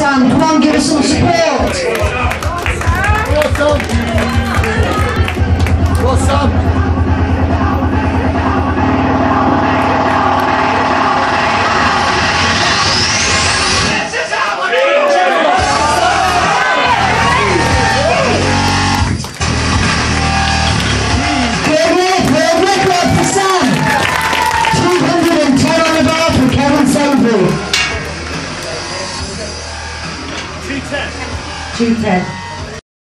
Sam. Come on, give us some support. Well, Sam. Two 10.